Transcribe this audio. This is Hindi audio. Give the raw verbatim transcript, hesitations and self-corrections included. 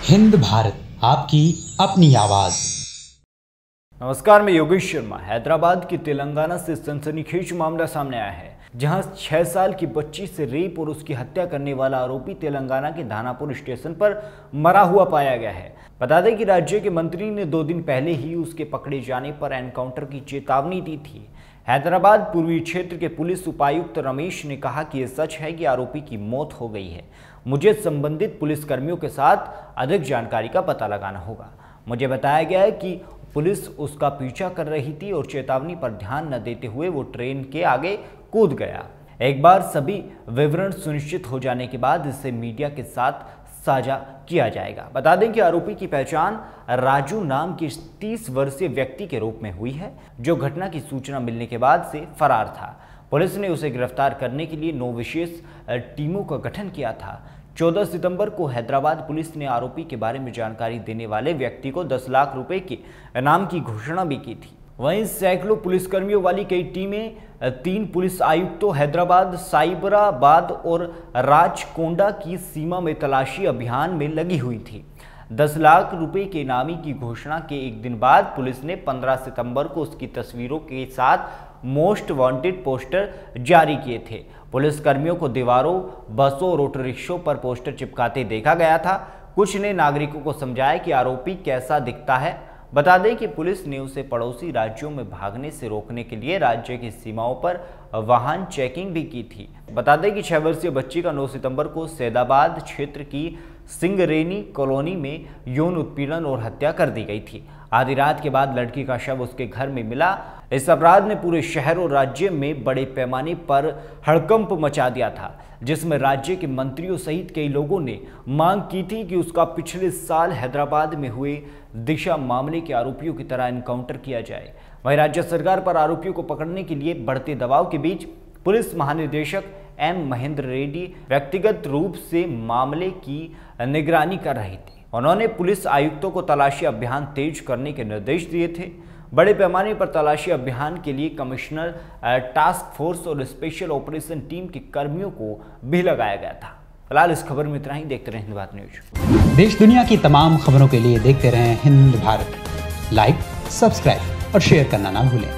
हिंद भारत, आपकी अपनी आवाज। नमस्कार, मैं योगेश शर्मा। हैदराबाद के तेलंगाना से सनसनीखेज मामला सामने आया है, जहां छह साल की बच्ची से रेप और उसकी हत्या करने वाला आरोपी तेलंगाना के दानापुर स्टेशन पर मरा हुआ पाया गया है। बता दें कि राज्य के मंत्री ने दो दिन पहले ही उसके पकड़े जाने पर एनकाउंटर की चेतावनी दी थी। हैदराबाद पूर्वी क्षेत्र के पुलिस उपायुक्त रमेश ने कहा कि यह सच है कि आरोपी की मौत हो गई है। मुझे संबंधित पुलिसकर्मियों के साथ अधिक जानकारी का पता लगाना होगा। मुझे बताया गया है कि पुलिस उसका पीछा कर रही थी और चेतावनी पर ध्यान न देते हुए वो ट्रेन के आगे कूद गया। एक बार सभी विवरण सुनिश्चित हो जाने के बाद इसे मीडिया के साथ साझा किया जाएगा। बता दें कि आरोपी की पहचान राजू नाम के तीस वर्षीय व्यक्ति के रूप में हुई है, जो घटना की सूचना मिलने के बाद से फरार था। पुलिस ने उसे गिरफ्तार करने के लिए नौ विशेष टीमों का गठन किया था। चौदह सितंबर को हैदराबाद पुलिस ने आरोपी के बारे में जानकारी देने वाले व्यक्ति को दस लाख रुपए के इनाम की घोषणा भी की थी। वहीं सैकड़ों पुलिसकर्मियों वाली कई टीमें तीन पुलिस आयुक्तों हैदराबाद, साइबराबाद और राचकोंडा की सीमा में तलाशी अभियान में लगी हुई थी। दस लाख रुपए के इनामी की घोषणा के एक दिन बाद पुलिस ने पंद्रह सितंबर को उसकी तस्वीरों के साथ मोस्ट वांटेड पोस्टर जारी किए थे। पुलिसकर्मियों को दीवारों, बसों और ऑटो रिक्शों पर पोस्टर चिपकाते देखा गया था। कुछ ने नागरिकों को समझाया कि आरोपी कैसा दिखता है। बता दें कि पुलिस ने उसे पड़ोसी राज्यों में भागने से रोकने के लिए राज्य की सीमाओं पर वाहन चेकिंग भी की थी। बता दें कि छह वर्षीय बच्ची का नौ सितंबर को सैदाबाद क्षेत्र की सिंगरेनी कॉलोनी में यौन उत्पीड़न और हत्या कर दी गई थी। आधी रात के बाद लड़की का शव उसके घर में मिला। इस अपराध ने पूरे शहर और राज्य में बड़े पैमाने पर हड़कंप मचा दिया था, जिसमें राज्य के मंत्रियों सहित कई लोगों ने मांग की थी कि उसका पिछले साल हैदराबाद में हुए दिशा मामले के आरोपियों की तरह एनकाउंटर किया जाए। वहीं राज्य सरकार पर आरोपियों को पकड़ने के लिए बढ़ते दबाव के बीच पुलिस महानिदेशक एम महेंद्र रेड्डी व्यक्तिगत रूप से मामले की निगरानी कर रहे थे। उन्होंने पुलिस आयुक्तों को तलाशी अभियान तेज करने के निर्देश दिए थे। बड़े पैमाने पर तलाशी अभियान के लिए कमिश्नर, टास्क फोर्स और स्पेशल ऑपरेशन टीम के कर्मियों को भी लगाया गया था। फिलहाल इस खबर में इतना ही। देखते रहें हिंद भारत न्यूज। देश दुनिया की तमाम खबरों के लिए देखते रहें हिंद भारत। लाइक, सब्सक्राइब और शेयर करना ना भूलें।